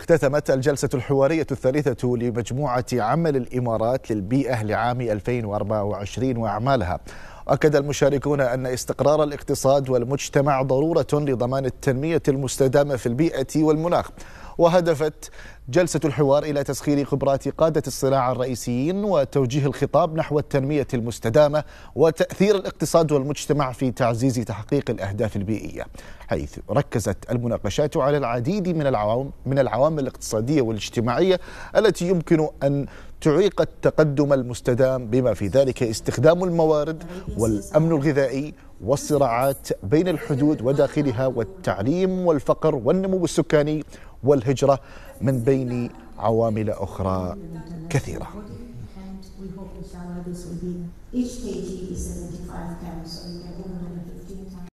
اختتمت الجلسة الحوارية الثالثة لمجموعة عمل الإمارات للبيئة لعام 2024 وأعمالها. أكد المشاركون أن استقرار الاقتصاد والمجتمع ضرورة لضمان التنمية المستدامة في البيئة والمناخ. وهدفت جلسة الحوار إلى تسخير خبرات قادة الصناعة الرئيسيين وتوجيه الخطاب نحو التنمية المستدامة وتأثير الاقتصاد والمجتمع في تعزيز تحقيق الأهداف البيئية، حيث ركزت المناقشات على العديد من العوامل الاقتصادية والاجتماعية التي يمكن أن تعيق التقدم المستدام، بما في ذلك استخدام الموارد والأمن الغذائي والصراعات بين الحدود وداخلها والتعليم والفقر والنمو السكاني والهجرة، من بين عوامل أخرى كثيرة.